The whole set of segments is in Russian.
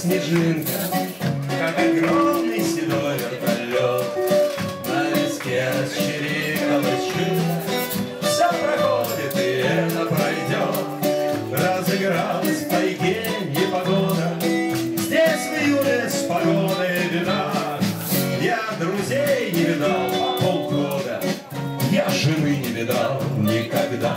снежинка, как огромный седой вертолет. На виске расчирикалась шина, все проходит и это пройдет. Разыгралась в тайге непогода, здесь в июле с погодой беда. Я друзей не видал по полгода, я жены не видал никогда.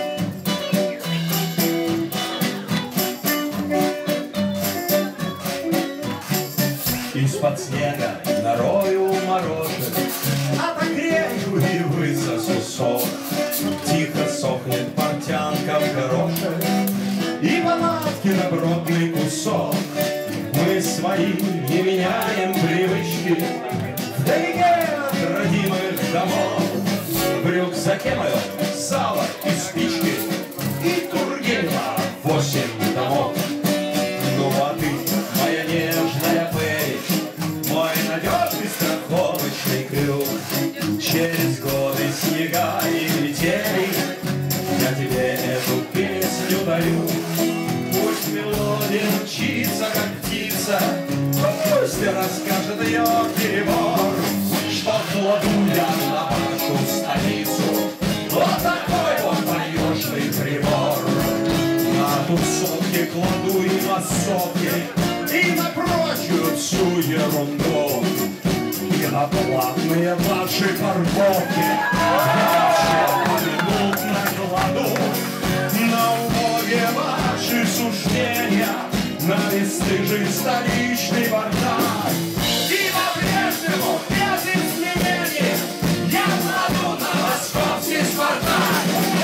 Из-под снега нарою мороженое отогрею и высосу сок. Тихо сохнет портянка в горошек и палатки добротный кусок. Мы свои не меняем привычки вдалеке от родимых домов. В рюкзаке моем сало и спички и Тургенева 8 домов. Ну а ты, моя нежная Пэрис, мой надежный страховочный крюк. Через годы снега и метели я тебе эту песню дарю. Пусть мелодия мчится, как птица, пусть расскажет ее перебор, что кладу я на вашу столицу вот такой вот таежный прибор. На тусовке кладу и массовки, и на прочую всю ерунду, и на платные ваши парковки я вообще поминутно кладу. На убогие ваши суждения, на бесстыжий столичный бардак. И по-прежнему без изменений я кладу на московский Спартак.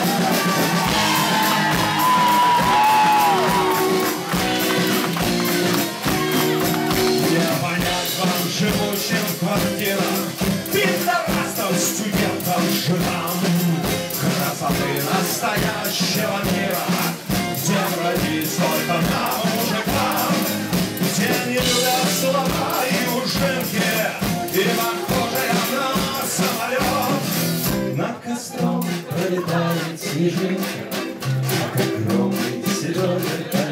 Не понять вам, живущим в квартирах, пидорастов, студентов, жирам, красоты настоящего мира, где родись только нам, мужикам, где не любят слова и ужинки, и похожая на самолет. Над костром пролетает снежинка, как огромный седой вертолет.